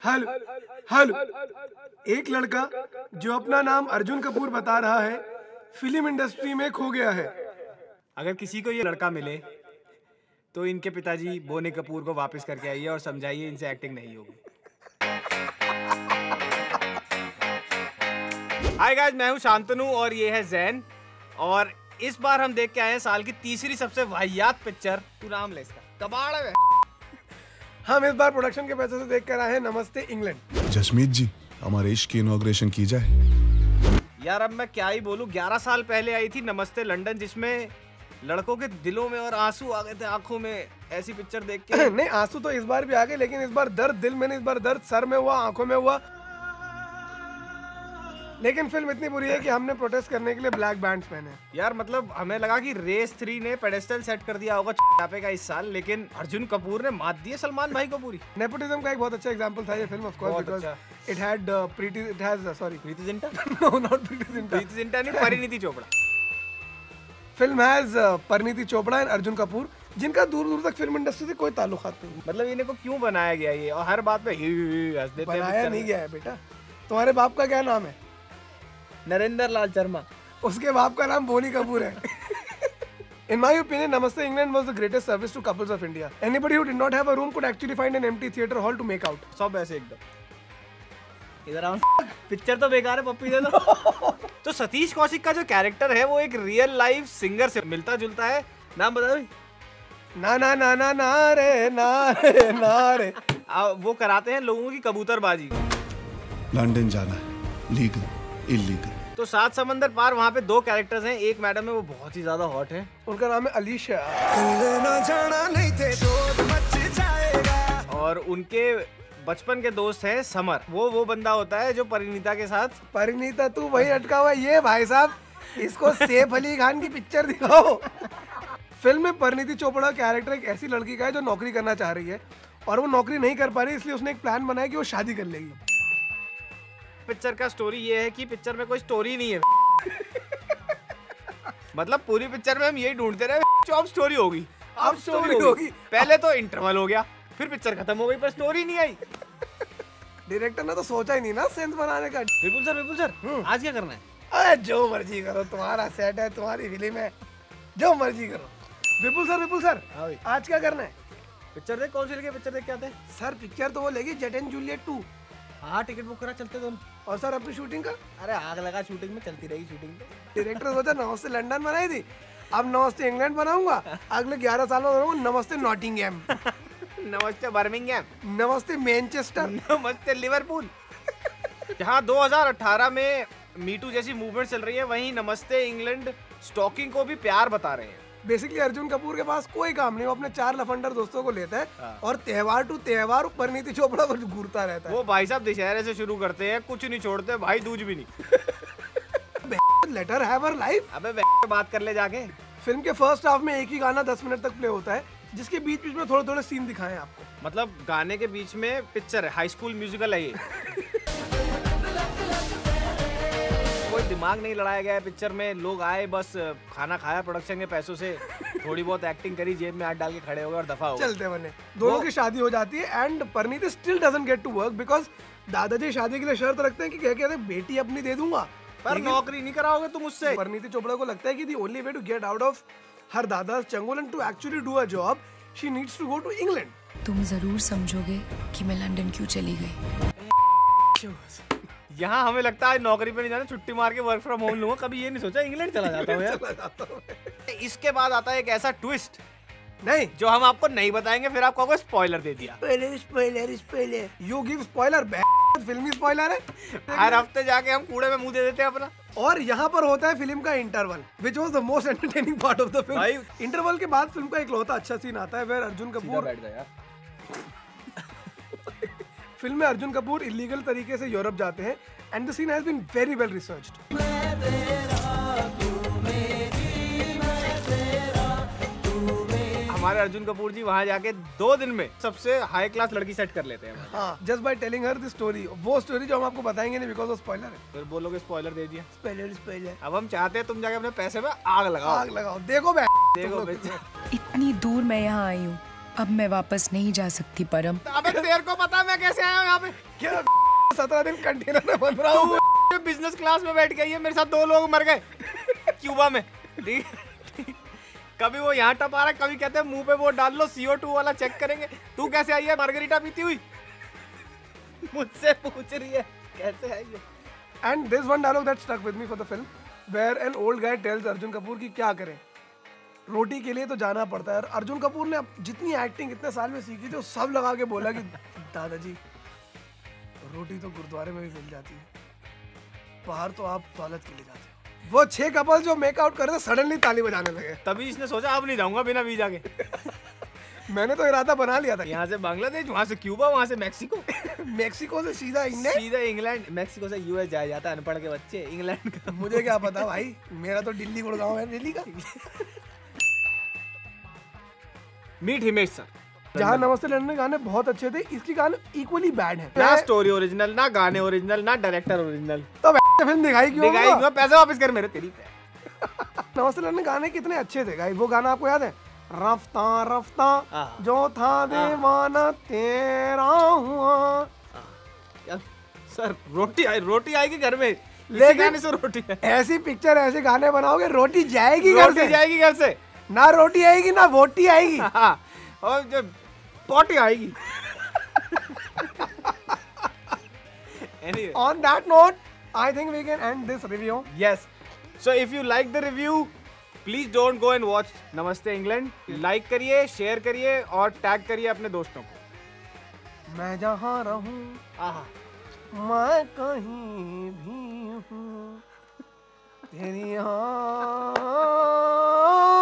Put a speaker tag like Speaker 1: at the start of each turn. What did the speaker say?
Speaker 1: Hello hello. एक लड़का जो अपना नाम अर्जुन कपूर बता रहा है फिल्म इंडस्ट्री में खो गया है।
Speaker 2: अगर किसी को ये लड़का मिले तो इनके पिताजी बोनी कपूर को वापस करके आइए और समझाइए इनसे एक्टिंग नहीं होगी। हाय गाइस, मैं हूं शांतनु और ये है जैन। और इस बार हम देख के आए हैं साल की तीसरी सबसे वाहियात पिक्चर। तू नाम ले इसका, कबाड़ है।
Speaker 1: हम इस बार प्रोडक्शन के पैसे से देख कर आए हैं नमस्ते इंग्लैंड।
Speaker 3: जसमीत जी, हमारे इश्क की इनॉग्रेशन की जाए।
Speaker 2: यार अब मैं क्या ही बोलूं, 11 साल पहले आई थी नमस्ते लंदन, जिसमें लड़कों के दिलों में और आंसू आ गए थे आंखों में। ऐसी पिक्चर देख के
Speaker 1: नहीं, आंसू तो इस बार भी आ गए, लेकिन इस बार दर्द दिल में नहीं, इस बार दर्द सर में हुआ, आंखों में हुआ। लेकिन फिल्म इतनी बुरी है कि हमने प्रोटेस्ट करने के लिए ब्लैक बैंड्स पहने।
Speaker 2: यार मतलब हमें लगा कि रेस 3 ने पेडेस्टल सेट कर दिया होगा चापे का इस साल, लेकिन अर्जुन कपूर ने मात दी है सलमान भाई को पूरी।
Speaker 1: नेपोटिज्म का एक बहुत अच्छा एग्जांपल था ये film, of course, because it had Preity Zinta no not Preity Zinta
Speaker 2: नहीं, Parineeti Chopra.
Speaker 1: Film has Parineeti Chopra and Arjun Kapoor, जिनका दूर दूर तक फिल्म इंडस्ट्री से कोई ताल्लुकात नहीं।
Speaker 2: मतलब इन्हें को क्यों बनाया गया ये, और हर बात पे हंस देते हैं।
Speaker 1: बनाया नहीं गया है बेटा। तुम्हारे बाप का क्या नाम है?
Speaker 2: नरेंद्र लाल शर्मा।
Speaker 1: उसके बाप का नाम बोनी कपूर है। In my opinion, Namaste England was the greatest service to couples of India. Anybody who did not have a room could actually find an empty theater hall to make out.
Speaker 2: सब ऐसे एकदम इधर आओ। पिक्चर तो बेकार है, पप्पी दे दो। तो सतीश कौशिक का जो कैरेक्टर है वो एक रियल लाइफ सिंगर से मिलता जुलता है। नाम बता भाई।
Speaker 1: ना ना ना ना ना रे ना रे ना रे।
Speaker 2: वो कराते हैं लोगों की कबूतरबाजी।
Speaker 3: लंदन जाना है, लीगल इलीगल।
Speaker 2: तो 7 समंदर पार वहाँ पे 2 कैरेक्टर्स हैं। एक मैडम है, वो बहुत ही ज्यादा हॉट है,
Speaker 1: उनका नाम है अलीशा।
Speaker 2: और उनके बचपन के दोस्त है समर। वो बंदा होता है जो परिणीता के साथ।
Speaker 1: परिणीता तू वही अटका हुआ है। ये भाई साहब, इसको सैफ अली खान की पिक्चर दिखाओ। फिल्म में परिणीति चोपड़ा कैरेक्टर एक ऐसी लड़की का है जो नौकरी करना चाह रही है और वो नौकरी नहीं कर पा रही, इसलिए उसने एक प्लान बनाया कि वो शादी कर लेगी।
Speaker 2: पिक्चर का स्टोरी ये है कि पिक्चर में कोई स्टोरी नहीं है। मतलब पूरी पिक्चर में हम यही ढूंढते रहे अब स्टोरी होगी, अब स्टोरी होगी। पहले तो इंटरवल हो गया, फिर पिक्चर खत्म हो गई, पर स्टोरी नहीं आई।
Speaker 1: डायरेक्टर ने तो सोचा ही नहीं ना सेंस बनाने का।
Speaker 2: विपुल सर आज क्या करना है?
Speaker 1: अरे जो मर्जी करो, तुम्हारा सेट है, तुम्हारी फिल्म है, जो मर्जी करो। विपुल सर आज क्या करना है?
Speaker 2: पिक्चर देख। कौन सी लगी पिक्चर देख के आते हैं?
Speaker 1: सर पिक्चर तो वो लगी जेट एंड जूलियट 2।
Speaker 2: हाँ, टिकट बुक करा, चलते दोनों।
Speaker 1: और सर अपनी शूटिंग का?
Speaker 2: अरे आग लगा शूटिंग में, चलती रहेगी शूटिंग पे।
Speaker 1: डायरेक्टर सोचा नमस्ते लंदन बनाई थी, अब नमस्ते इंग्लैंड बनाऊंगा। अगले 11 साल में बनाऊंगा नमस्ते नॉटिंघम,
Speaker 2: नमस्ते बर्मिंघम,
Speaker 1: नमस्ते मैनचेस्टर,
Speaker 2: नमस्ते लिवरपूल। जहाँ 2018 में मीटू जैसी मूवमेंट चल रही है, वहीं नमस्ते इंग्लैंड स्टॉकिंग को भी प्यार बता रहे हैं।
Speaker 1: बेसिकली अर्जुन कपूर के पास कोई काम नहीं, वो अपने 4 लफंडर दोस्तों को लेता है और त्योहार टू त्योहार परिणीति चोपड़ा को घूरता रहता है।
Speaker 2: वो भाई साहब दशहरे से शुरू करते हैं, कुछ नहीं छोड़ते भाई, दूज भी नहीं।
Speaker 1: Let her have her life.
Speaker 2: अबे बात कर ले जाके।
Speaker 1: फिल्म के फर्स्ट हाफ में एक ही गाना 10 मिनट तक प्ले होता है, जिसके बीच बीच में थोड़े थोड़े सीन दिखाए आपको।
Speaker 2: मतलब गाने के बीच में पिक्चर है, हाई स्कूल म्यूजिकल है ये। कोई दिमाग नहीं लड़ाया गया है पिक्चर में। लोग आए, बस खाना खाया प्रोडक्शन के पैसों से, थोड़ी बहुत एक्टिंग करी, जेब में हाथ डाल के खड़े हो गए और दफा हो गए।
Speaker 1: चलते बने। दोनों की शादी हो जाती है and Parineeti still doesn't get to work because दादाजी शादी के लिए शर्त रखते हैं कि क्या कहते हैं, बेटी अपनी दे दूंगा
Speaker 2: पर नौकरी नहीं कराओगे तुम उससे।
Speaker 1: परिणीति चोपड़ा को लगता है कि the only way to get out of her दादा's चंगुल and to actually do a job she needs to go to England.
Speaker 4: तुम जरूर समझोगे कि मैं लंदन क्यों चली गई।
Speaker 2: यहाँ हमें लगता है नौकरी पे नहीं जाना, छुट्टी मार के वर्क फ्रॉम होम लूंगा। कभी ये नहीं सोचा इंग्लैंड चला जाता हूँ यार। इसके बाद आता है एक ऐसा ट्विस्ट
Speaker 1: नहीं
Speaker 2: जो हम आपको नहीं बताएंगे, फिर आपको कोई स्पॉइलर दे दिया।
Speaker 1: स्पॉइलर यू गिव स्पॉइलर, फिल्मी स्पॉइलर है।
Speaker 2: हर हफ्ते जाके हम कूड़े में मुंह दे देते हैं अपना।
Speaker 1: और यहाँ पर होता है फिल्म का interval, which was the most entertaining part of the film. Interval के बाद फिल्म का इकलौता अच्छा सीन आता है, वेयर अर्जुन कपूर
Speaker 2: बैठ गया।
Speaker 1: फिल्म में अर्जुन कपूर इलीगल तरीके से यूरोप जाते हैं and the scene has been very well researched.
Speaker 2: हमारे अर्जुन कपूर जी वहाँ जाके 2 दिन में सबसे हाई क्लास लड़की सेट कर लेते हैं।
Speaker 1: हाँ, just by telling her the story, वो स्टोरी जो हम आपको बताएंगे नहीं बिकॉज़ ऑफ स्पॉइलर है।
Speaker 2: फिर बोलोगे स्पॉइलर दे दिया।
Speaker 1: स्पॉइलर।
Speaker 2: अब हम चाहते हैं तुम जाके अपने पैसे में आग लगाओ।
Speaker 1: देखो
Speaker 2: देखो
Speaker 4: इतनी दूर मैं यहाँ आई हूँ अब मैं वापस नहीं जा सकती परम।
Speaker 2: अबे तेरे को पता मैं कैसे आया हूँ यहाँ पे?
Speaker 1: क्या 17 दिन कंटेनर में बंद रहा हूँ।
Speaker 2: बिजनेस क्लास में बैठ गई है, मेरे साथ 2 लोग मर गए क्यूबा में। ठीक है? कभी वो यहाँ टपा रहा है, कभी कहते हैं मुंह पे वो डाल लो CO2 वाला चेक करेंगे। तू कैसे आई है मार्गरीटा पीती हुई? मुझसे पूछ रही है कैसे आई है।
Speaker 1: And there's one dialogue that stuck with me for the film, where an old guy tells Arjun Kapoor कि क्या करें, रोटी के लिए तो जाना पड़ता है। और अर्जुन कपूर ने जितनी एक्टिंग इतने साल में सीखी थी वो सब लगा के बोला कि दादाजी रोटी तो गुरुद्वारे में भी मिल जाती है, बाहर तो आप दौलत के लिए जाते हो। वो 6 कपल जो मेकआउट कर रहे थे सडनली ताली बजाने लगे।
Speaker 2: तभी इसने सोचा अब नहीं जाऊंगा बिना वीजा के।
Speaker 1: मैंने तो इरादा बना लिया था,
Speaker 2: यहाँ से बांग्लादेश, वहाँ से क्यूबा, वहाँ से मैक्सिको।
Speaker 1: मेक्सिको से सीधा इंग्लैंड,
Speaker 2: सीधा इंग्लैंड, मैक्सिको से US जाया जाता है अनपढ़ के बच्चे। इंग्लैंड का
Speaker 1: मुझे क्या पता भाई, मेरा तो दिल्ली गुड़गांव है दिल्ली का।
Speaker 2: Meet Himesh sir.
Speaker 1: जहाँ नमस्ते लंदन में गाने बहुत अच्छे थे, इसकी गाने इक्वली बैड है।
Speaker 2: ना स्टोरी ओरिजिनल, ना गाने ओरिजिनल, ना डायरेक्टर ओरिजिनल।
Speaker 1: तो फिल्म दिखाई क्यों?
Speaker 2: दिखाई क्यों? पैसे वापस कर मेरे तेरी।
Speaker 1: नमस्ते लंदन गाने कितने अच्छे थे गाइस। वो गाना आपको याद है, रफ्ता रफ्ता जो था दीवाना तेरा हुआ।
Speaker 2: सर रोटी आएगी घर में,
Speaker 1: लेकिन
Speaker 2: गाने से रोटी है।
Speaker 1: ऐसी पिक्चर ऐसे गाने बनाओगे रोटी जाएगी घर से,
Speaker 2: जाएगी घर से।
Speaker 1: ना रोटी आएगी ना वोटी आएगी।
Speaker 2: हाँ, और जब पोटी आएगी। Anyway.
Speaker 1: On that note, I think we can end this review.
Speaker 2: Yes. So if you like the review, please don't go and watch Namaste England. Like करिए, शेयर करिए और टैग करिए अपने दोस्तों को।
Speaker 1: मैं जहाँ रहूं, मैं कहीं भी हूँ, तेरी